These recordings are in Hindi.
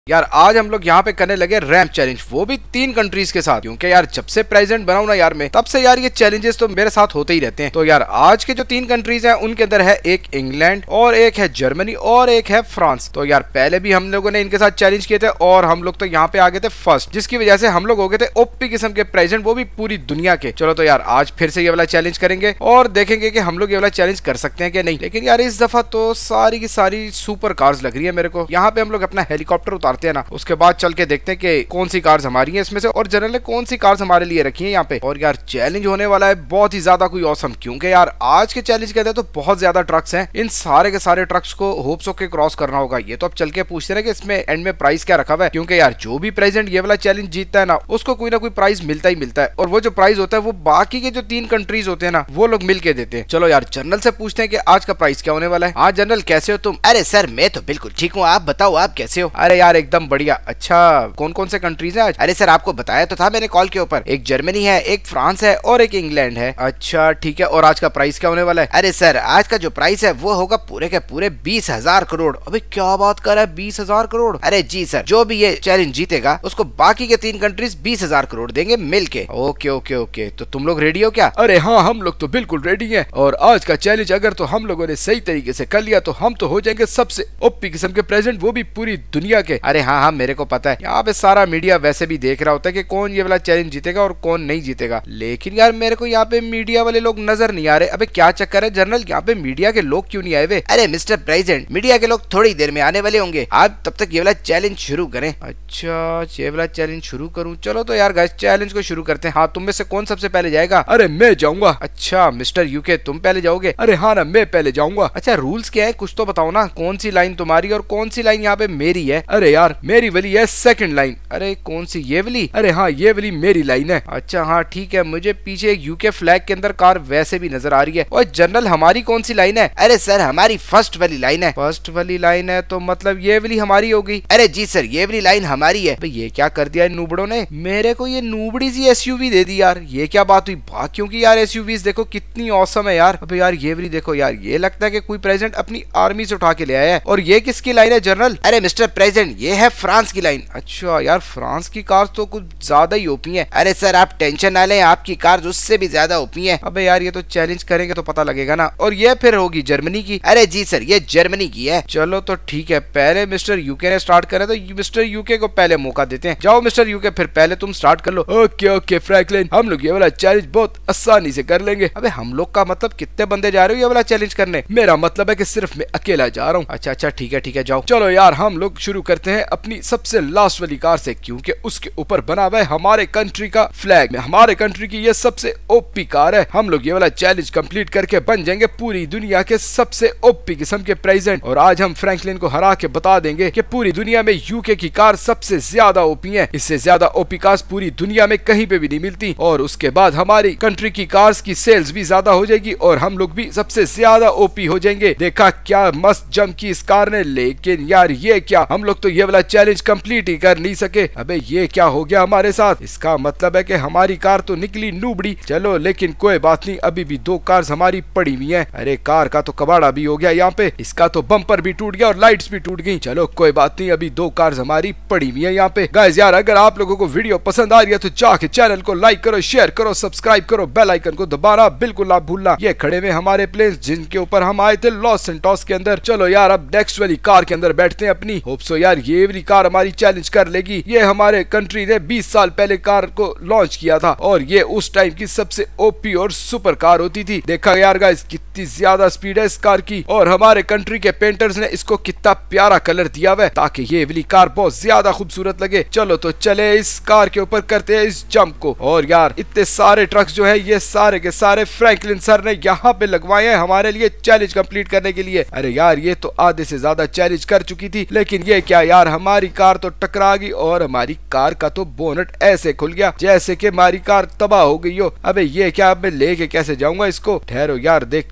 यार आज हम लोग यहाँ पे करने लगे रैंप चैलेंज, वो भी 3 कंट्रीज के साथ। क्योंकि यार जब से प्रेसिडेंट बनाऊं ना यार मैं, तब से यार ये चैलेंजेस तो मेरे साथ होते ही रहते हैं। तो यार आज के जो 3 कंट्रीज हैं उनके अंदर है एक इंग्लैंड और एक है जर्मनी और एक है फ्रांस। तो यार पहले भी हम लोगों ने इनके साथ चैलेंज किए थे और हम लोग तो यहाँ पे आ गए थे फर्स्ट, जिसकी वजह से हम लोग हो गए थे ओपी किस्म के प्रेसिडेंट, वो भी पूरी दुनिया के। चलो तो यार आज फिर से ये वाला चैलेंज करेंगे और देखेंगे कि हम लोग ये वाला चैलेंज कर सकते हैं कि नहीं। लेकिन यार इस दफा तो सारी की सारी सुपर कार्स लग रही है मेरे को। यहाँ पे हम लोग अपना हेलीकॉप्टर उतारते हैं ना, उसके बाद चल के देखते हैं कि कौन सी कार्स हमारी हैं इसमें से, और जनरल ने कौन सी कार्स हमारे लिए रखी है यहाँ पे। और यार चैलेंज होने वाला है बहुत ही ज्यादा कोई औसम, क्योंकि यार आज के चैलेंज के अंदर तो बहुत ज्यादा ट्रक्स हैं। इन सारे के सारे ट्रक्स को होप्स के क्रॉस करना होगा। ये तो अब चल के पूछते हैं कि इसमें एंड में प्राइस क्या रखा हुआ है, क्योंकि यार जो भी प्रेसिडेंट ये वाला चैलेंज जीतता है ना, उसको कोई ना कोई प्राइस मिलता ही मिलता है। और वो जो प्राइस होता है वो बाकी के जो 3 कंट्रीज होते हैं ना, वो लोग मिलके देते हैं। चलो यार जनरल से पूछते हैं कि आज का प्राइस क्या होने वाला है। आज जनरल कैसे हो तुम? अरे सर मैं तो बिल्कुल ठीक हूँ, आप बताओ आप कैसे हो? अरे यार एकदम बढ़िया। अच्छा कौन कौन से कंट्रीज है आज? अरे सर आपको बताया तो था मैंने कॉल के ऊपर, एक जर्मनी है, एक फ्रांस है और एक इंग्लैंड है। अच्छा ठीक है, और आज का प्राइस क्या होने वाला है? अरे सर आज का जो प्राइस है वो होगा पूरे के पूरे 20,000 करोड़। अबे क्या बात कर रहा है, 20,000 करोड़? अरे जी सर, जो भी ये चैलेंज जीतेगा उसको बाकी के 3 कंट्रीज 20,000 करोड़ देंगे मिलके। ओके ओके ओके, तो तुम लोग रेडी हो क्या? अरे हाँ हम लोग तो बिल्कुल रेडी हैं, और आज का चैलेंज अगर तो हम लोगों ने सही तरीके से कर लिया तो हम तो हो जाएंगे सबसे ओपी किस्म के प्रेसिडेंट, वो भी पूरी दुनिया के। अरे हाँ हाँ मेरे को पता है, यहाँ पे सारा मीडिया वैसे भी देख रहा होता है कि कौन ये वाला चैलेंज जीतेगा और कौन नहीं जीतेगा। लेकिन यार मेरे को यहाँ पे मीडिया वाले लोग नजर नहीं आ रहे। अबे क्या चक्कर है जनरल, यहाँ पे मीडिया के लोग क्यों नहीं आए हुए? अरे मिस्टर प्रेसिडेंट, मीडिया के लोग थोड़ी देर में आने वाले होंगे, आप तब तक ये वाला चैलेंज शुरू करें। अच्छा ये वाला चैलेंज शुरू करूँ? चलो तो यार गाइस चैलेंज को शुरू करते हैं। हाँ तुम में से कौन सबसे पहले जाएगा? अरे मैं जाऊंगा। अच्छा मिस्टर यूके तुम पहले जाओगे? अरे हाँ ना मैं पहले जाऊंगा। अच्छा रूल्स क्या है कुछ तो बताओ ना, कौन सी लाइन तुम्हारी और कौन सी लाइन यहाँ पे मेरी है? अरे यार मेरी वाली है सेकंड लाइन। अरे कौन सी, ये वाली? अरे हाँ ये वाली मेरी लाइन है। अच्छा हाँ ठीक है, मुझे पीछे एक यूके फ्लैग के अंदर कार वैसे भी नजर आ रही है। और जनरल हमारी कौन सी लाइन है? अरे सर हमारी फर्स्ट वाली लाइन है। फर्स्ट वाली लाइन है तो मतलब ये वाली हमारी होगी? अरे जी सर ये वाली लाइन हमारी है। ये क्या कर दिया इन नूबड़ों ने, मेरे को ये नूबड़ी सी एसयूवी दे दी यार। ये क्या बात हुई? क्योंकि यार एसयूवीज देखो कितनी औसम है यार। अबे यार ये वाली देखो यार, ये लगता है कि कोई प्रेसिडेंट अपनी आर्मी से उठा के ले आया है। और ये किसकी लाइन है जनरल? अरे मिस्टर प्रेसिडेंट ये है फ्रांस की लाइन। अच्छा यार फ्रांस की कार तो कुछ ज्यादा ही ओपी है। अरे सर आप टेंशन ना लें, आपकी कार उससे भी ज्यादा ओपी है। अबे यार ये तो चैलेंज करेंगे तो पता लगेगा ना। और ये फिर होगी जर्मनी की? अरे जी सर ये जर्मनी की है। चलो तो ठीक है, पहले मिस्टर यूके ने स्टार्ट करे तो मिस्टर यूके को पहले मौका देते हैं। जाओ मिस्टर यूके फिर पहले तुम स्टार्ट कर लो। ओके ओके फ्रैंकलिन, हम लोग ये वाला चैलेंज बहुत आसानी से कर लेंगे। अबे हम लोग का मतलब कितने बंदे जा रहे हो ये वाला चैलेंज करने? मेरा मतलब है कि सिर्फ मैं अकेला जा रहा हूँ। अच्छा अच्छा ठीक है जाओ। चलो यार हम लोग शुरू करते हैं अपनी सबसे लास्ट वाली कार से, क्योंकि उसके ऊपर बना हुआ है हमारे कंट्री का फ्लैग। हमारे कंट्री की ये सबसे ओपी कार है। हम लोग ये वाला चैलेंज कंप्लीट करके बन जाएंगे पूरी दुनिया के सबसे ओपी किस्म के प्रेसिडेंट। और आज हम फ्रैंकलिन को हरा के बता देंगे कि पूरी दुनिया में यूके की कार सबसे ज्यादा ओपी है। इससे ज्यादा ओपी कार्स पूरी दुनिया में कहीं पे भी नहीं मिलती। और उसके बाद हमारी कंट्री की कार्स की सेल्स भी ज्यादा हो जाएगी और हम लोग भी सबसे ज्यादा ओपी हो जाएंगे। देखा क्या मस्त जम की इस कार ने। लेकिन यार ये क्या, हम लोग तो ये वाला चैलेंज कंप्लीट ही कर नहीं सके। अबे ये क्या हो गया हमारे साथ? इसका मतलब है कि हमारी कार तो निकली नूबड़ी। चलो लेकिन कोई बात नहीं, अभी भी 2 कार्स हमारी पड़ी हुई हैं। अरे कार का तो कबाड़ा भी हो गया यहाँ पे, इसका तो बम्पर भी टूट गया और लाइट्स भी टूट गई। चलो कोई बात नहीं, अभी 2 कार्स हमारी पड़ी हुई है यहाँ पे। गाइस यार अगर आप लोगों को वीडियो पसंद आ रही है तो जाके चैनल को लाइक करो, शेयर करो, सब्सक्राइब करो, बेल आइकन को दबाना बिल्कुल ना भूलना। ये खड़े में हमारे प्लेन्स जिनके ऊपर हम आए थे लॉस सेंटोस के अंदर। चलो यार अब नेक्स्ट वाली कार के अंदर बैठते हैं अपनी। होप सो यार ये वाली कार हमारी चैलेंज कर लेगी। ये हमारे कंट्री ने 20 साल पहले कार को लॉन्च किया था और ये उस टाइम की सबसे ओपी और सुपर कार होती थी। देखा यार गाइस कितनी ज्यादा स्पीड है इस कार की, और हमारे कंट्री के पेंटर्स ने इसको कितना प्यारा कलर दिया हुआ है ताकि ये वाली कार बहुत ज्यादा खूबसूरत लगे। चलो तो चले इस कार के ऊपर करते हैं इस जंप को। और यार इतने सारे ट्रक्स जो है ये सारे के सारे फ्रैंकलिन सर ने यहाँ पे लगवाए हैं हमारे लिए चैलेंज कंप्लीट करने के लिए। अरे यार ये तो आधे से ज्यादा चैलेंज कर चुकी थी, लेकिन ये क्या यार हमारी कार तो टकरा गई और हमारी कार का तो बोनट ऐसे खुल गया जैसे कि हमारी कार तबाह हो गई हो। अबे ये क्या, अब मैं लेके कैसे जाऊंगा इसको? ठहरो यार देखता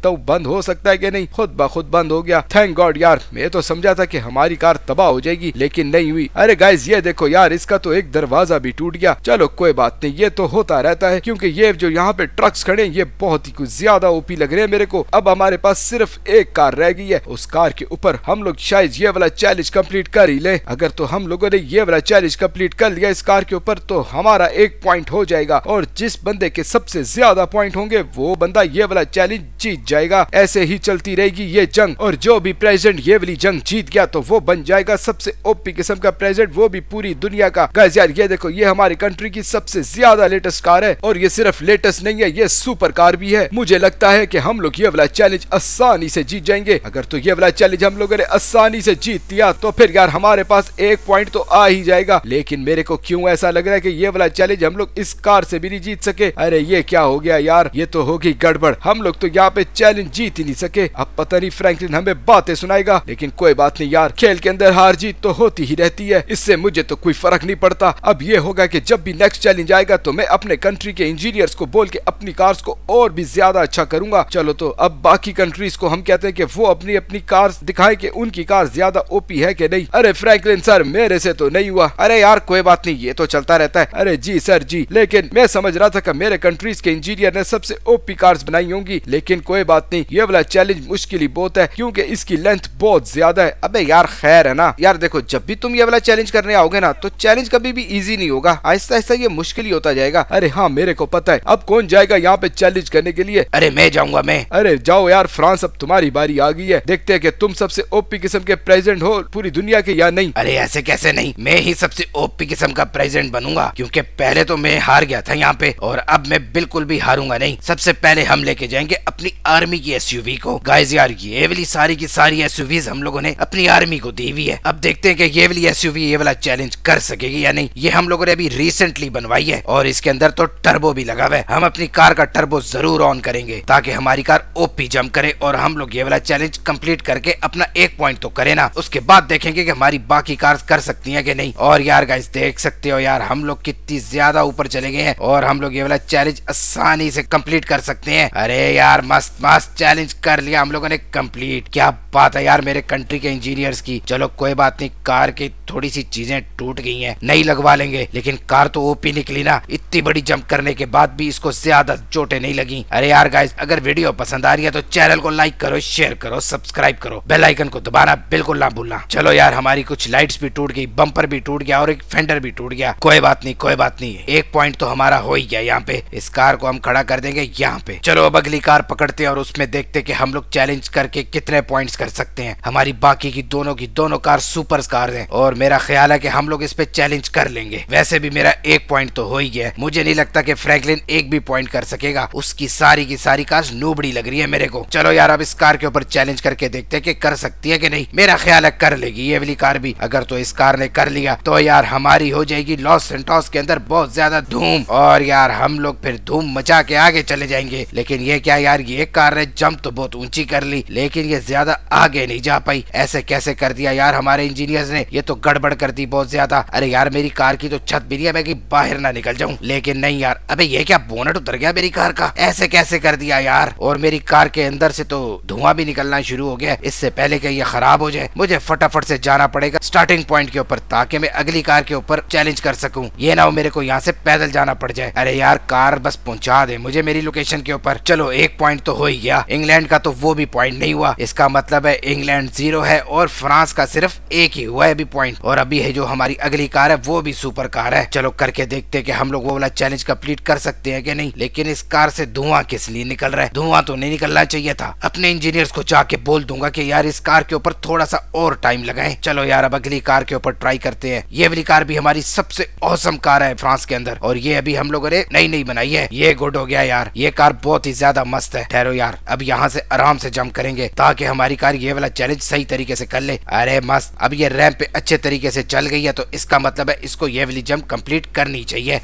तो बंद हो सकता है कि नहीं, खुद ब खुद बंद हो गया। थैंक गॉड यार, मैं तो समझा था कि हमारी कार तबाह हो जाएगी, लेकिन नहीं हुई। अरे गाइस ये देखो यार, इसका तो एक दरवाजा भी टूट गया। चलो कोई बात नहीं, ये तो होता रहता है, क्योंकि ये जो यहाँ पे ट्रक्स खड़े ये बहुत ही कुछ ज्यादा ओपी लग रहे हैं मेरे को। अब हमारे पास सिर्फ एक कार रह गई है, उस कार के ऊपर हम लोग शायद ये वाला चैलेंज कंप्लीट कर ही ले। अगर तो हम लोगों ने ये वाला चैलेंज कंप्लीट कर लिया इस कार के ऊपर तो हमारा 1 पॉइंट हो जाएगा, और जिस बंदे के सबसे ज्यादा पॉइंट होंगे वो बंदा ये वाला चैलेंज जीत जाएगा। ऐसे ही चलती रहेगी ये जंग, और जो भी प्रेसिडेंट ये वाली जंग जीत गया तो वो बन जाएगा सबसे ओपी किस्म का प्रेसिडेंट, वो भी पूरी दुनिया का। गाइस यार ये देखो, ये हमारी कंट्री की सबसे ज्यादा लेटेस्ट कार है, और ये सिर्फ लेटेस्ट नहीं है, ये सुपर कार भी है। मुझे लगता है कि हम लोग ये वाला चैलेंज आसानी से जीत जाएंगे। अगर तो ये वाला चैलेंज हम लोगों ने आसानी से जीत लिया तो फिर यार हमारे पास 1 पॉइंट तो आ ही जाएगा। लेकिन मेरे को क्यों ऐसा लग रहा है कि ये वाला चैलेंज हम लोग इस कार से भी नहीं जीत सके। अरे ये क्या हो गया यार, ये तो होगी गड़बड़, हम लोग तो यहाँ पे चैलेंज जीत ही नहीं सके। अब पता नहीं फ्रैंकलिन हमें बातें सुनाएगा, लेकिन कोई बात नहीं यार, खेल के अंदर हार जीत तो होती ही रहती है, इससे मुझे तो कोई फर्क नहीं पड़ता। अब ये होगा कि जब भी नेक्स्ट चैलेंज आएगा तो मैं अपने कंट्री के इंजीनियर्स को बोल के अपनी कार्स को और भी ज्यादा अच्छा करूंगा। चलो तो अब बाकी कंट्रीज को हम कहते हैं कि वो अपनी अपनी कार्स दिखाएं कि उनकी कार ज्यादा ओपी है कि नहीं। अरे फ्रैंकलिन सर मेरे से तो नहीं हुआ। अरे यार कोई बात नहीं, ये तो चलता रहता है। अरे जी सर जी, लेकिन मैं समझ रहा था कि मेरे कंट्रीज के इंजीनियर ने सबसे ओपी कार्स बनाई होंगी, लेकिन कोई बात नहीं, ये वाला चैलेंज मुश्किल ही बहुत है क्योंकि इसकी लेंथ बहुत ज्यादा है। अबे यार खैर है ना यार, देखो जब भी तुम ये वाला चैलेंज करने आओगे ना तो चैलेंज कभी भी इजी नहीं होगा, आहिस्ता आहिस्ता ये मुश्किल ही होता जाएगा। अरे हाँ मेरे को पता है। अब कौन जाएगा यहाँ पे चैलेंज करने के लिए? अरे मैं जाऊंगा मैं। अरे जाओ यार फ्रांस, अब तुम्हारी बारी आ गई है, देखते हैं कि तुम सबसे ओपी किस्म के प्रेसिडेंट हो पूरी दुनिया के या नहीं। अरे ऐसे कैसे नहीं, मैं ही सबसे ओपी किस्म का प्रेसिडेंट बनूंगा, क्योंकि पहले तो मैं हार गया था यहाँ पे और अब मैं बिल्कुल भी हारूंगा नहीं। सबसे पहले हम लेके जाएंगे अपनी आर्मी की एसयूवी को। गाइस यार ये वाली सारी की सारी एसयूवीज हम लोगों ने अपनी आर्मी को दी हुई है। अब देखते हैं कि ये वाली एसयूवी ये वाला चैलेंज कर सकेगी या नहीं। ये हम लोगों ने अभी रिसेंटली बनवाई है और इसके अंदर तो टर्बो भी लगा हुआ है। हम अपनी कार का टर्बो जरूर ऑन करेंगे ताकि हमारी कार ओपी जंप करे और हम लोग ये वाला चैलेंज कंप्लीट करके अपना 1 पॉइंट तो करे ना, उसके बाद देखेंगे कि हमारी बाकी कार कर सकती है कि नहीं। और यार गाइस देख सकते हो यार हम लोग कितनी ज्यादा ऊपर चले गए हैं और हम लोग ये वाला चैलेंज आसानी से कंप्लीट कर सकते हैं। अरे यार मस्त मस्त चैलेंज कर लिया हम लोगों ने कंप्लीट। क्या बात है यार मेरे कंट्री के इंजीनियर्स की। चलो कोई बात नहीं, कार की थोड़ी सी चीजें टूट गई हैं, नई लगवा लेंगे, लेकिन कार तो ओपी निकली ना। इतनी बड़ी जंप करने के बाद भी इसको ज्यादा चोटें नहीं लगी। अरे यार गाइस अगर वीडियो पसंद आ रही है तो चैनल को लाइक करो, शेयर करो, सब्सक्राइब करो, बेल आइकन को दबाना बिल्कुल ना भूलना। चलो यार हमारी कुछ लाइट्स भी टूट गई, बम्पर भी टूट गया और एक फेंडर भी टूट गया। कोई बात नहीं कोई बात नहीं, 1 पॉइंट तो हमारा हो ही गया। यहाँ पे इस कार को हम खड़ा कर देंगे यहाँ पे। चलो अब अगली कार पकड़ते हैं और उसमें देखते कि हम लोग चैलेंज करके कितने पॉइंट्स कर सकते हैं। हमारी बाकी की दोनों कार सुपर कार हैं और मेरा ख्याल है कि हम लोग इस पे चैलेंज कर लेंगे। वैसे भी मेरा 1 पॉइंट तो हो ही गया, मुझे नहीं लगता कि फ्रैंकलिन एक भी पॉइंट कर सकेगा। उसकी सारी की सारी कार नोबड़ी लग रही है मेरे को। चलो यार अब इस कार के ऊपर चैलेंज करके देखते हैं कि कर सकती है कि नहीं। मेरा ख्याल है कर लेगी ये वाली कार भी। अगर तो इस कार ने कर लिया तो यार हमारी हो जाएगी लॉस सेंटोस के अंदर बहुत ज्यादा धूम, और यार हम लोग फिर धूम मचा के आगे चले जाएंगे। लेकिन ये क्या यार, ये कार ने जंप तो बहुत ऊंची कर ली लेकिन ये ज्यादा आगे नहीं जा पाई। ऐसे कैसे कर दिया यार हमारे इंजीनियर्स ने, ये तो गड़बड़ कर दी बहुत ज्यादा। अरे यार मेरी कार की तो छत भी नहीं है, मैं कि बाहर ना निकल जाऊं। लेकिन नहीं यार, अबे ये क्या बोनट उतर गया मेरी कार का, ऐसे कैसे कर दिया यार। और मेरी कार के अंदर से तो धुआं भी निकलना शुरू हो गया। इससे पहले कि ये खराब हो जाए मुझे फटाफट से जाना पड़ेगा स्टार्टिंग पॉइंट के ऊपर ताकि मैं अगली कार के ऊपर चैलेंज कर सकूं। ये ना हो मेरे को यहाँ से पैदल जाना पड़ जाए। अरे यार कार बस पहुंचा दे मुझे मेरी लोकेशन के ऊपर। चलो 1 पॉइंट तो हो ही गया। इंग्लैंड का तो वो भी पॉइंट नहीं हुआ, इसका मतलब है इंग्लैंड 0 है और फ्रांस का सिर्फ 1 ही हुआ है अभी पॉइंट। और अभी है जो हमारी अगली कार है वो भी सुपर कार है। चलो करके देखते हैं कि हम लोग वो वाला चैलेंज कंप्लीट कर सकते हैं कि नहीं। लेकिन इस कार से धुआं किस लिए निकल रहा है? धुआं तो नहीं निकलना चाहिए था। अपने इंजीनियर्स को जाके बोल दूंगा कि यार इस कार के ऊपर थोड़ा सा और टाइम लगाएं। चलो यार अब अगली कार के ऊपर ट्राई करते हैं। ये वाली कार भी हमारी सबसे औसम कार है फ्रांस के अंदर और ये अभी हम लोगों ने नई बनाई है। ये गुड हो गया यार, ये कार बहुत ही ज्यादा मस्त है। ठहरो यार अब यहाँ से आराम से जंप करेंगे ताकि हमारी कार ये वाला चैलेंज सही तरीके से कर ले। अरे मस्त, अब ये रैंप पे अच्छे तरीके से चल गई है तो इसका मतलब है इसको ये वाली जंप कंप्लीट करनी चाहिए। देखते हैं कि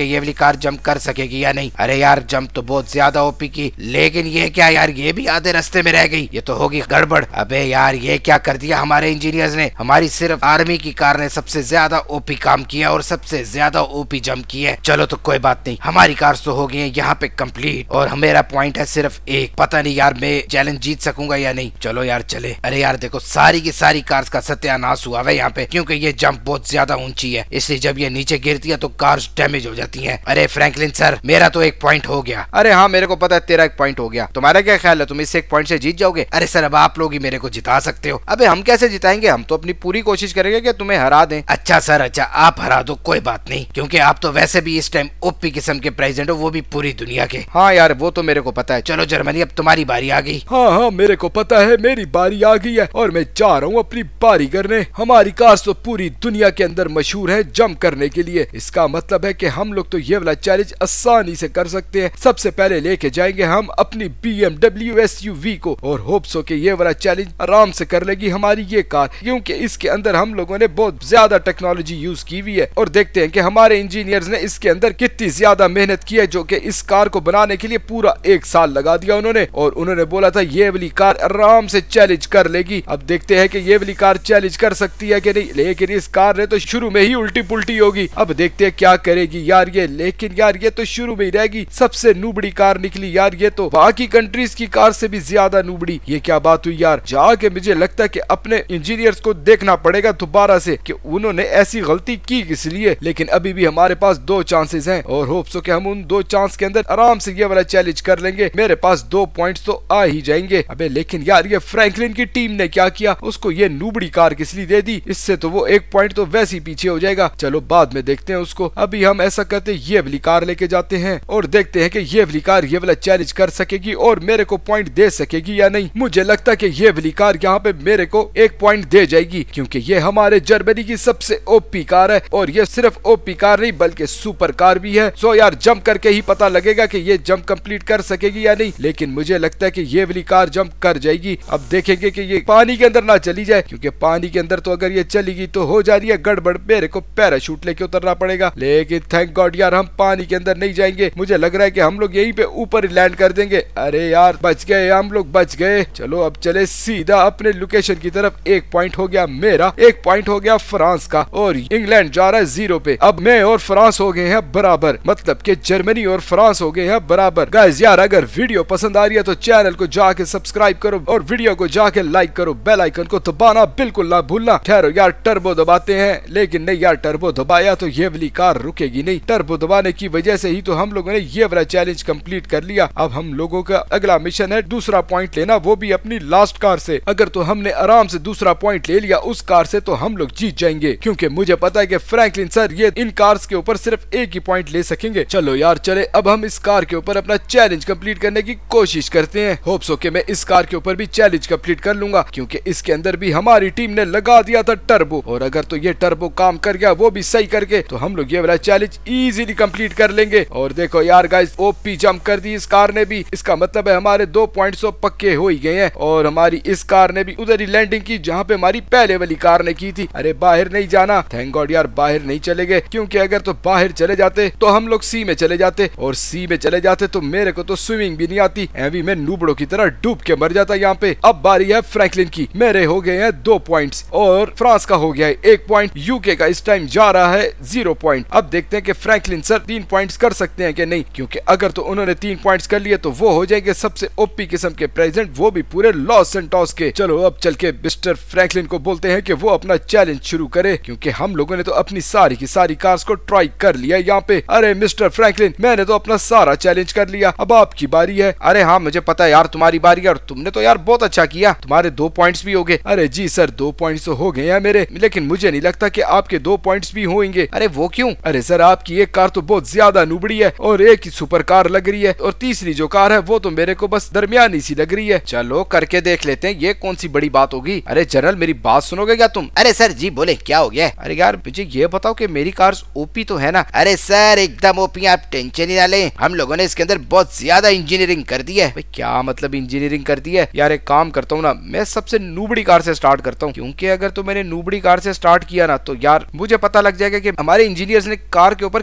कि ये वाली कार जंप कर सकेगी या नहीं। अरे यार जंप तो बहुत ज्यादा ओपी की, लेकिन ये क्या यार, ये भी आधे रास्ते में रह गई, ये तो होगी गड़बड़। अबे यार ये क्या कर दिया हमारे इंजीनियर्स ने, हमारी सिर्फ आर्मी की कार ने सबसे ज्यादा ओपी काम किया और सबसे ज्यादा ओपी जंप की है। चलो तो कोई बात नहीं, हमारी कार तो हो गई है यहाँ पे कंप्लीट और मेरा पॉइंट है सिर्फ एक। पता नहीं यार मैं चैलेंज जीत सकूंगा या नहीं। चलो यार चले। अरे यार देखो सारी की सारी कार्स का सत्यानाश हुआ है यहाँ पे, क्योंकि ये जंप बहुत ज्यादा ऊंची है, इसलिए जब ये नीचे गिरती है तो कार्स डैमेज हो जाती हैं। अरे फ्रैंकलिन सर मेरा तो एक पॉइंट हो गया। अरे हाँ मेरे को पता है तेरा एक पॉइंट हो गया, तुम्हारा क्या ख्याल है, तुम इससे एक पॉइंट से जीत जाओगे? अरे सर अब आप लोग ही मेरे को जिता सकते हो। अबे हम कैसे जिताएंगे, हम तो अपनी पूरी कोशिश करेंगे कि तुम्हें हरा दें। अच्छा सर अच्छा, आप हरा दो कोई बात नहीं, क्योंकि आप तो वैसे भी इस टाइम ओपी किस्म के प्रेसिडेंट हो, वो भी पूरी दुनिया के। हाँ यार वो तो मेरे को पता है। चलो जर्मनी अब तुम्हारी बारी आ गई। हाँ मेरे को पता है, मेरी बारी आ गई है और मैं जा रहा हूँ अपनी बारी करने। हमारी कार तो पूरी दुनिया के अंदर मशहूर है जंप करने के लिए, इसका मतलब है कि हम लोग तो ये वाला चैलेंज आसानी से कर सकते हैं। सबसे पहले लेके जाएंगे हम अपनी BMW SUV को और होप्स हो कि ये वाला चैलेंज आराम से कर लेगी हमारी ये कार, क्योंकि इसके अंदर हम लोगों ने बहुत ज्यादा टेक्नोलॉजी यूज की हुई है। और देखते हैं कि हमारे इंजीनियर्स ने इसके अंदर कितनी ज्यादा मेहनत की है, जो कि इस कार को बनाने के लिए पूरा 1 साल लगा दिया उन्होंने, और उन्होंने बोला था ये वाली कार आराम से चैलेंज कर लेगी। अब देखते हैं कि ये वाली कार चैलेंज कर सकती है कि नहीं, लेकिन इस कार ने तो शुरू में ही उल्टी पुल्टी होगी। अब देखते हैं क्या करेगी यार ये, लेकिन यार ये तो शुरू में ही रहेगी, सबसे नूबड़ी कार निकली यार ये तो, बाकी कंट्रीज की कार से भी ज्यादा नूबड़ी। ये क्या बात हुई यार, जाके मुझे लगता है कि अपने इंजीनियर्स को देखना पड़ेगा दोबारा से कि उन्होंने ऐसी गलती की किस लिए। लेकिन अभी भी हमारे पास 2 चांसेस हैं और होप्स हो कि हम उन 2 चांस के अंदर आराम से ये वाला चैलेंज कर लेंगे। मेरे पास 2 पॉइंट्स तो आ ही जाएंगे। अबे लेकिन यार ये फ्रैंकलिन की टीम ने क्या किया, उसको ये नूबड़ी कार किस लिए दे दी, इससे तो वो 1 पॉइंट तो वैसे ही पीछे हो जाएगा। चलो बाद में देखते हैं उसको, अभी हम ऐसा करते ये वाली कार लेके जाते हैं और देखते हैं कि ये वाली कार ये वाला चैलेंज कर सकेगी और मेरे को पॉइंट दे सकेगी या नहीं। मुझे लगता है कि ये वाली कार यहाँ पे मेरे को 1 पॉइंट दे जाएगी, क्योंकि ये हमारे जर्मनी की सबसे ओपी कार है और ये सिर्फ ओपी कार नहीं बल्कि सुपर कार भी है। सो यार जंप करके ही पता लगेगा कि ये जंप कंप्लीट कर सकेगी या नहीं, लेकिन मुझे लगता है कि ये वाली कार जंप कर जाएगी। अब देखेंगे कि ये पानी के अंदर ना चली जाए, क्योंकि पानी के अंदर तो अगर ये चलेगी तो हो जा रही है गड़बड़, मेरे को पैराशूट लेके उतरना पड़ेगा। लेकिन थैंक गॉड यार हम पानी के अंदर नहीं जाएंगे, मुझे लग रहा है कि हम लोग यहीं पे ऊपर लैंड कर देंगे। अरे यार बच गए, हम लोग बच गए। चलो अब चले सीधा अपने लोकेशन की तरफ। 1 पॉइंट हो गया मेरा, 1 पॉइंट हो गया फ्रांस का और इंग्लैंड जा रहा है 0 पे। अब मैं और फ्रांस हो गए हैं बराबर, मतलब कि जर्मनी और फ्रांस हो गए हैं बराबर। गाइस यार अगर वीडियो पसंद आ रही है तो चैनल को जाके सब्सक्राइब करो और वीडियो को जाके लाइक करो, बेल आइकन को दबाना बिल्कुल ना भूलना। ठहरो यार टर्बो दबाते हैं, लेकिन नहीं यार टर्बो दबाया तो ये वाली कार रुकेगी नहीं। टर्बो दबाने की वजह से ही तो हम लोगों ने ये वाला चैलेंज कंप्लीट कर लिया। अब हम लोगों का अगला मिशन है दूसरा पॉइंट लेना, वो भी अपनी लास्ट कार से। अगर तो हमने आराम से दूसरा पॉइंट ले लिया उस कार से तो हम लोग जीत जाएंगे, क्योंकि मुझे पता है कि फ्रैंकलिन सर ये इन कार्स के ऊपर सिर्फ 1 ही पॉइंट ले सकेंगे। चलो यार चले, अब हम इस कार के ऊपर अपना चैलेंज कंप्लीट करने की कोशिश करते हैं। होप्स हो कि मैं इस कार के ऊपर भी चैलेंज कंप्लीट कर लूंगा, क्योंकि इसके अंदर भी हमारी टीम ने लगा दिया था टर्बो, और अगर तो ये टर्बो काम कर गया वो भी सही करके तो हम लोग ये वाला चैलेंज इजीली कंप्लीट कर लेंगे। और देखो यार गाइस ओपी जंप कर दी इस कार ने भी, इसका मतलब है हमारे 2 पॉइंट्स तो पक्के हो ही गए हैं। और हमारी इस कार ने भी उधर ही लैंडिंग की जहाँ पे हमारी पहले वाली कार ने की थी। अरे बाहर नहीं जाना, थैंक गॉड यार बाहर नहीं चले गए, क्योंकि अगर तो बाहर चले जाते तो हम लोग सी में चले जाते, और सी में चले जाते तो मेरे को तो स्विमिंग भी नहीं आती, एवी मैं नूबड़ों की तरह डूब के मर जाता यहाँ पे। अब बारी है फ्रैंकलिन की, मेरे हो गए हैं 2 पॉइंट्स और फ्रांस का हो गया है 1 पॉइंट। यूके का इस टाइम जा रहा है 0 पॉइंट। अब देखते हैं कि फ्रैंकलिन सर 3 पॉइंट्स कर सकते हैं कि नहीं, क्योंकि अगर तो उन्होंने 3 पॉइंट्स कर लिए तो वो हो जाएंगे सबसे ओपी किस्म के प्रेसिडेंट, वो भी पूरे लॉस सेंटोस के। चलो अब चल के मिस्टर फ्रैंकलिन को बोलते हैं कि वो अपना चैलेंज शुरू करे, क्योंकि हम लोगों ने तो अपनी सारी की सारी कार्स को ट्राई कर लिया यहाँ पे। अरे मिस्टर फ्रैंकलिन मैंने तो अपना सारा चैलेंज कर लिया, अब आपकी बारी है। अरे हाँ मुझे पता है यार तुम्हारी बारी है, और तुमने तो यार बहुत अच्छा किया, तुम्हारे 2 पॉइंट्स भी हो गए। अरे जी सर 2 पॉइंट्स तो हो गए हैं मेरे, लेकिन मुझे नहीं लगता कि आपके 2 पॉइंट्स भी होंगे। अरे वो क्यों? अरे सर आपकी एक कार तो बहुत ज्यादा नुबड़ी है और एक ही सुपर कार लग रही है, और तीसरी जो कार है वो तो मेरे को बस दरमियानी सी लग रही है। चलो करके देख लेते हैं, ये कौन सी बड़ी बात होगी। अरे जनरल मेरी बात सुनोगे क्या तुम? अरे सर जी बोले क्या हो गया? अरे यार मुझे ये बताओ कि मेरी कार ओपी तो है ना? अरे सर एकदम ओपी, आप टेंशन ही ना लें, हम लोगों ने इसके अंदर बहुत ज्यादा इंजीनियरिंग कर दी है। भाई क्या मतलब इंजीनियरिंग कर दी है? यार एक काम करता हूँ ना, मैं सबसे नूबड़ी कार से स्टार्ट करता हूँ, क्योंकि अगर तो मैंने नूबड़ी कार से स्टार्ट किया ना तो यार मुझे पता लग जाएगा कि हमारे इंजीनियर्स ने कार के ऊपर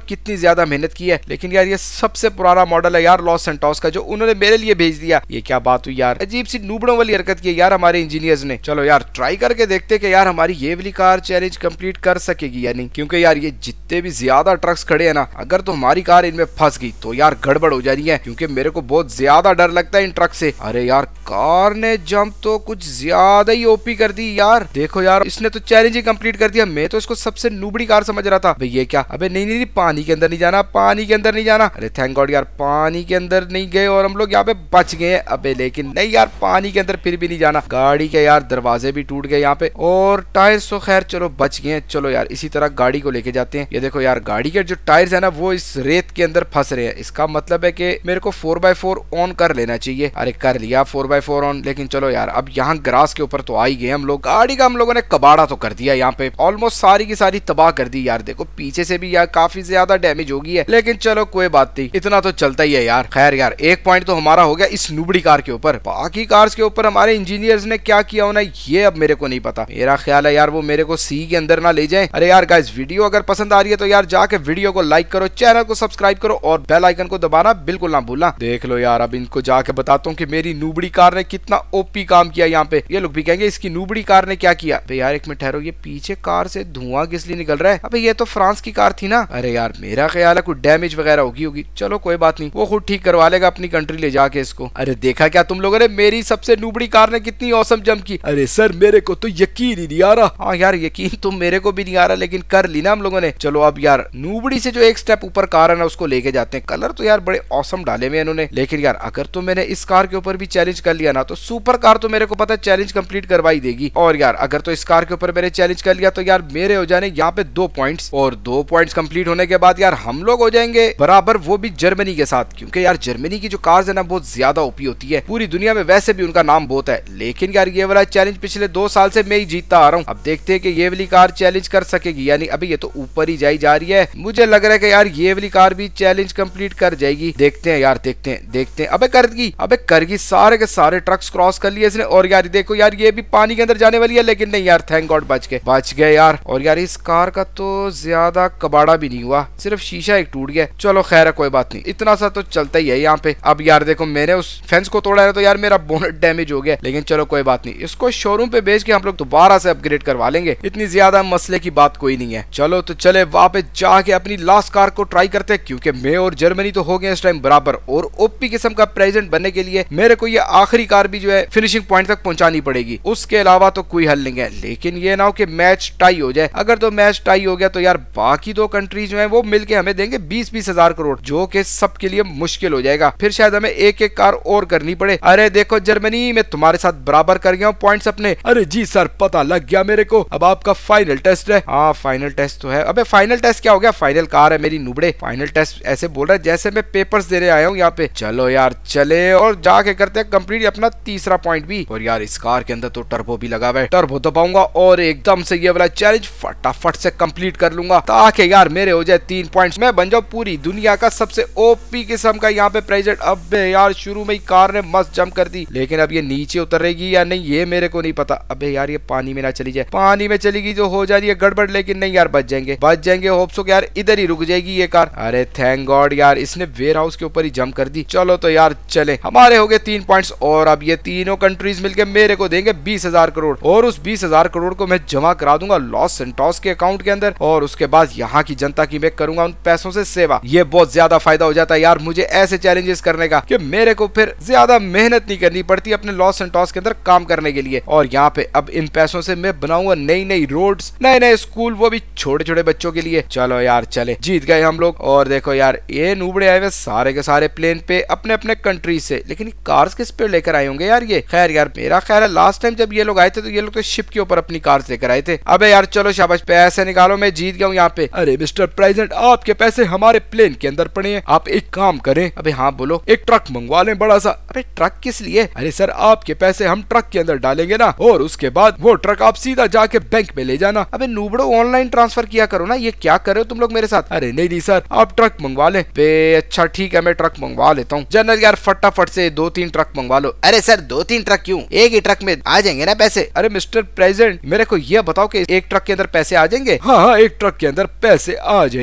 कितनी ज्यादा मेहनत की है, लेकिन यार ये सबसे पुराना मॉडल है यार लॉस सैंटोस का, जो उन्होंने मेरे लिए भेज दिया। ये क्या बात हुई यार, अजीब सी नूबड़ों वाली हरकत की है यार हमारे इंजीनियर्स ने। चलो यार ट्राई करके देखते कि यार हमारी ये वाली कार चैलेंज कंप्लीट कर सकेगी या नहीं, क्योंकि यार ये जितने भी ज्यादा ट्रक्स खड़े हैं ना, अगर तो हमारी कार इनमें फंस गई तो यार गड़बड़ हो जा रही है, क्योंकि मेरे को बहुत ज्यादा डर लगता है इन ट्रक से। अरे यार कार ने जंप तो कुछ ज्यादा ही ओपी कर दी यार। देखो यार इसने तो चैलेंज ही कंप्लीट कर दिया, मैं तो इसको सबसे नूबड़ी कार समझ रहा था। भाई ये क्या, अबे नहीं, पानी के अंदर नहीं जाना, पानी के अंदर नहीं जाना। अरे थैंक गॉड यार पानी के अंदर नहीं गए और हम लोग यहाँ पे बच गए। अबे लेकिन नहीं यार, पानी के अंदर फिर भी नहीं जाना। गाड़ी के यार दरवाजे भी टूट गए यहाँ पे, और टायर्स तो खैर चलो बच गए। चलो यार इसी तरह गाड़ी को लेके जाते हैं। ये देखो यार गाड़ी के जो टायर्स है ना वो इस रेत के अंदर फंस रहे हैं। इसका मतलब है कि मेरे को 4x4 ऑन कर लेना चाहिए। अरे कर लिया 4x4 ऑन, लेकिन चलो यार अब यहाँ ग्रास के ऊपर तो आ ही गए हम लोग। गाड़ी का हम लोगों ने कबाड़ा तो कर दिया यहाँ पे, ऑलमोस्ट सारी की सारी तबाह कर दी यार। देखो पीछे से भी यार काफी ज्यादा डैमेज हो गई है, लेकिन चलो कोई बात नहीं, इतना तो चलता ही है यार। खैर यार एक पॉइंट तो हमारा हो गया इस नुबड़ी कार के ऊपर। बाकी कार्स के ऊपर हमारे इंजीनियर्स ने क्या किया होना ये अब मेरे को नहीं पता। मेरा ख्याल है यार वो मेरे को सी के अंदर ना ले जाए। अरे यार गाइस वीडियो अगर पसंद आ रही है तो यार जाके वीडियो को लाइक करो, चैनल को सब्सक्राइब करो और बेल आइकन को दबाना बिल्कुल ना भूलना। देख लो यार अब इनको जाके बताता हूँ कि मेरी नूबड़ी कार ने कितना ओपी काम किया यहाँ पे। ये लोग भी कहेंगे इसकी नूबड़ी कार ने क्या किया। भाई यार एक मिनट ठहरो, ये पीछे कार से धुआं किस लिए निकल रहा है। अबे ये तो फ्रांस की कार थी ना। अरे यार मेरा ख्याल है कुछ डैमेज वगैरह होगी। चलो कोई बात नहीं, वो खुद ठीक करवा लेगा अपनी कंट्री ले जाके इसको। अरे देखा क्या तुम लोगों ने, मेरी सबसे नूबड़ी कार ने कितनी औसम जंप की। अरे सर मेरे को तो यकीन ही नहीं आ रहा। हाँ यार यकीन तो मेरे को भी नहीं आ रहा, लेकिन कर ली ना हम लोगों ने। चलो अब यार नूबड़ी से जो एक स्टेप ऊपर कार है ना उसको लेके जाते हैं। कलर तो यार बड़े औसम डाले हुए इन्होंने, लेकिन यार अगर तो मैंने इस कार के ऊपर भी चैलेंज कर लिया ना तो सुपर कार तो मेरे को पता है चैलेंज कंप्लीट करवाई देगी। और यार अगर तो इस कार के ऊपर मैंने चैलेंज कर लिया तो यार मेरे हो जाने यहाँ पे 2 पॉइंट्स, और 2 पॉइंट्स कंप्लीट होने के बाद यार हम लोग हो जाएंगे बराबर, वो भी जर्मनी के साथ। क्योंकि यार जर्मनी की जो कार्स है ना बहुत ज्यादा ओपी होती है, पूरी दुनिया में वैसे भी उनका नाम बहुत है। लेकिन यार ये वाला चैलेंज पिछले 2 साल से मैं ही जीतता आ रहा हूँ। अब देखते हैं कि ये वाली कार चैलेंज कर सकेगी यानी। अभी ये तो ऊपर ही जाई जा रही है, मुझे लग रहा है कि यार ये वाली कार भी चैलेंज कंप्लीट कर जाएगी। देखते हैं यार, देखते हैं। अबे कर गई, सारे के सारे ट्रक्स क्रॉस कर लिए इसने। और यार देखो यार ये भी पानी के अंदर जाने वाली है, लेकिन नहीं यार थैंक गॉड बच गए यार। और यार इस कार का तो ज्यादा कबाड़ा भी नहीं हुआ, सिर्फ शीशा एक टूट गया। चलो खैर है कोई बात नहीं, इतना सा तो चलता ही है यहाँ पे। अब यार देखो मैंने उस फेंस को तोड़ा है तो यार मेरा बोनट डैमेज हो गया, लेकिन चलो कोई बात नहीं, इसको शोरूम पे बेच के हम लोग दोबारा से अपग्रेड करवा लेंगे। इतनी ज्यादा मसले की बात कोई नहीं है। चलो तो चले वापस जाके अपनी लास्ट कार को ट्राई करते हैं, क्योंकि मैं और जर्मनी तो हो गए इस टाइम बराबर। और ओपी किस्म का प्रेजेंट बनने के लिए मेरे को ये आखिरी कार भी जो है फिनिशिंग पॉइंट तक पहुंचानी पड़ेगी, उसके अलावा तो कोई हल नहीं है। लेकिन ये ना हो कि मैच टाई हो जाए। अगर तो मैच टाई हो गया तो यार बाकी 2 कंट्रीज जो है वो मिलके हमें देंगे 20-20 हजार करोड़, जो कि सबके लिए मुश्किल हो जाएगा। फिर शायद हमें एक कार और करनी पड़े। अरे देखो जर्मनी मैं तुम्हारे साथ बराबर कर गया हूँ पॉइंट्स अपने। अरे जी सर पता लग गया मेरे को, अब आपका फाइनल टेस्ट है। हाँ फाइनल टेस्ट तो है। अबे फाइनल टेस्ट क्या हो गया, फाइनल कार है मेरी नुबड़े। फाइनल टेस्ट ऐसे बोल रहा है जैसे मैं पेपर्स देने आया हूँ यहाँ पे। चलो यार चले और जाके करते हैं कंप्लीट अपना तीसरा पॉइंट भी। और यार इस कार के अंदर तो टर्बो भी लगा हुआ है, टर्बो दबाऊंगा और एकदम से ये वाला चैलेंज फटाफट से कंप्लीट कर लूंगा, ताकि यार मेरे हो जाए 3 पॉइंट्स, मैं बन जाऊं पूरी दुनिया का सबसे ओपी किस्म का यहाँ पे प्रेजेंट। अब यार शुरू में ही कार ने मस्त जंप कर दी, लेकिन अब ये नीचे उतरेगी या नहीं ये मेरे को नहीं पता। अबे यार ये पानी में ना चली जाए, पानी में चलेगी तो हो जाएगी गड़बड़, लेकिन नहीं यार बच जाएंगे। होप सो यार इधर ही रुक जाएगी ये कार। अरे थैंक गॉड यार इसने वेयर हाउस के ऊपर ही जंप कर दी। चलो तो यार चले, हमारे हो गए 3 पॉइंट्स, और अब ये तीनों कंट्रीज मिलकर मेरे को देंगे 20,000 करोड़, और उस 20,000 करोड़ को मैं जमा करा दूंगा लॉस सैंटोस के अकाउंट के अंदर, और उसके बाद यहाँ की जनता की मैं करूंगा उन पैसों से सेवा। ये बहुत ज्यादा फायदा हो जाता है यार मुझे ऐसे चैलेंजेस करने का, कि मेरे को फिर ज्यादा मेहनत नहीं करनी पड़ती अपने लॉस सैंटोस के अंदर काम करने के लिए। और यहाँ पे अब इन पैसों से मैं बनाऊंगा नई रोड्स, नए स्कूल, वो भी छोटे बच्चों के लिए। चलो यार चले, जीत गए हम लोग। और देखो यार ये नूबड़े आए हुए सारे के सारे प्लेन पे अपने कंट्री से, लेकिन कार्स किस पे लेकर आए होंगे यार ये। खैर यार मेरा ख्याल है लास्ट टाइम जब ये लोग आए थे तो ये लोग तो शिप के ऊपर अपनी कार्स लेकर आए थे। अबे यार चलो शाबाश, पैसे निकालो, मैं जीत गया हूँ यहाँ पे। अरे मिस्टर प्रेसिडेंट आपके पैसे हमारे प्लेन के अंदर पड़े हैं, आप एक काम करें। अबे हाँ बोलो। एक ट्रक मंगवा लें बड़ा सा। अबे ट्रक किस लिए? अरे सर आपके पैसे हम ट्रक के अंदर डालेंगे ना, और उसके बाद वो ट्रक आप सीधा जाके बैंक में ले जाना। अबे नूबड़ो ऑनलाइन ट्रांसफर किया करो ना, ये क्या कर रहे हो तुम लोग मेरे साथ? अरे नहीं सर आप ट्रक मंगवा लें। अच्छा ठीक है मैं ट्रक मंगवा लेता हूँ। जनरल यार फटाफट से 2-3 ट्रक मंगवा लो। अरे सर 2-3 ट्रक क्यों, एक ही ट्रक में आ जाएंगे ना पैसे। अरे मिस्टर प्रेसिडेंट मेरे को ये बताओ कि एक ट्रक के अंदर पैसे आ जाएंगे? हाँ एक ट्रक के अंदर पैसे आ जाएंगे।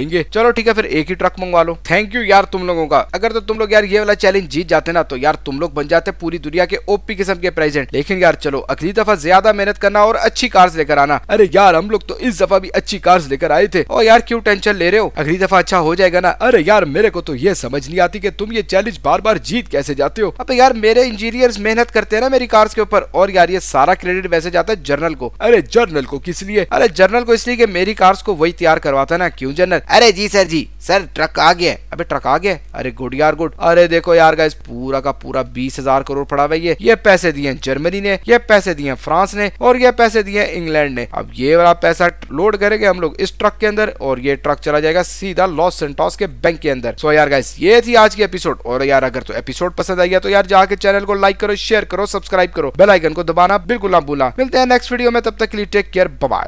जाएंगे। चलो ठीक है, फिर एक ही ट्रक मंगवा लो। थैंक यू यार तुम लोगों का। अगर तो तुम लोग यार ये वाला चैलेंज जीत जाते ना तो यार तुम लोग बन जाते पूरी दुनिया के ओपी किस्म के प्रेसिडेंट। लेकिन यार चलो अगली दफा ज्यादा मेहनत करना और अच्छी कार्स लेकर आना। अरे यार हम लोग तो इस दफा भी अच्छी कार्स लेकर आए थे। और यार क्यों टेंशन ले रहे हो, अगली दफा अच्छा हो जाएगा ना। अरे यार मेरे को तो ये समझ नहीं आती कि तुम ये चैलेंज बार बार जीत कैसे जाते हो। अब यार मेरे इंजीनियर्स मेहनत करते हैं ना मेरी कार्स के ऊपर, और यार ये सारा क्रेडिट वैसे जाता है जर्नल को। अरे जर्नल को किस लिए? अरे जर्नल को इसलिए कि मेरी कार्स को वही तैयार करवाता है ना। क्यों जर्नल? अरे जी सर जी, सर ट्रक आ गया। अबे ट्रक आ गया? अरे गुड यार गुड। अरे देखो यार गाइस पूरा का पूरा 20,000 करोड़ पड़ा हुआ है। ये पैसे दिए जर्मनी ने, ये पैसे दिए फ्रांस ने, और ये पैसे दिए इंग्लैंड ने। अब ये वाला पैसा लोड करेंगे हम लोग इस ट्रक के अंदर, और ये ट्रक चला जाएगा सीधा लॉस सेंटोस के बैंक के अंदर। सो यार गाइस ये थी आज की एपिसोड। और यार अगर तो एपिसोड पसंद आई है तो यार जाके चैनल को लाइक करो, शेयर करो, सब्सक्राइब करो, बेल आइकन को दबाना बिल्कुल ना भूलना। मिलते हैं नेक्स्ट वीडियो में, तब तक के लिए टेक केयर, बाय बाय।